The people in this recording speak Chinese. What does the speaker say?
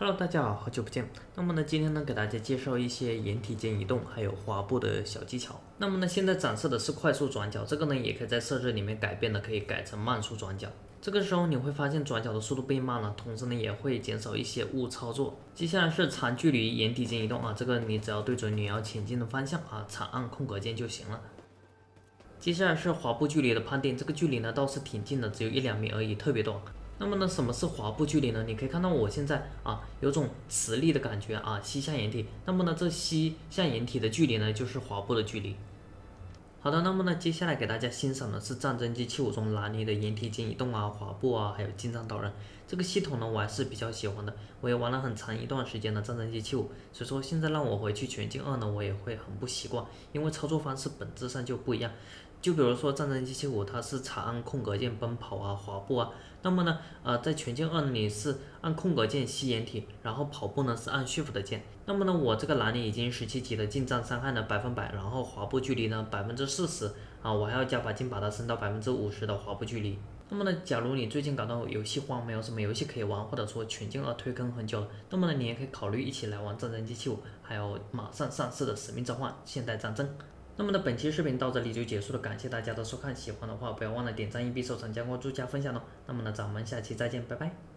Hello，大家好，好久不见。那么呢，今天呢给大家介绍一些掩体间移动还有滑步的小技巧。那么呢，现在展示的是快速转角，这个呢也可以在设置里面改变的，可以改成慢速转角。这个时候你会发现转角的速度变慢了，同时呢也会减少一些误操作。接下来是长距离掩体间移动啊，这个你只要对准你要前进的方向啊，长按空格键就行了。接下来是滑步距离的判定，这个距离呢倒是挺近的，只有1-2米而已，特别短。那么呢，什么是滑步距离呢？你可以看到我现在有种磁力的感觉啊，吸向掩体。那么呢，这吸向掩体的距离呢，就是滑步的距离。好的，那么呢，接下来给大家欣赏的是战争机器5中拿捏的掩体间移动啊、滑步啊，还有近战导人。这个系统呢，我还是比较喜欢的，我也玩了很长一段时间的战争机器5，所以说现在让我回去全境2呢，我也会很不习惯，因为操作方式本质上就不一样。就比如说战争机器5，它是长按空格键奔跑啊、滑步啊，那么呢，在全境2你是按空格键吸掩体，然后跑步呢是按 Shift 的键。那么呢，我这个拿捏已经17级的近战伤害呢100%，然后滑步距离呢40%啊，我还要加把劲把它升到50%的滑步距离。那么呢，假如你最近感到游戏荒，没有什么游戏可以玩，或者说全境2推更很久了，那么呢，你也可以考虑一起来玩战争机器5，还有马上上市的使命召唤现代战争。那么呢，本期视频到这里就结束了，感谢大家的收看，喜欢的话不要忘了点赞、1币、收藏、加关注、加分享哦。那么呢，咱们下期再见，拜拜。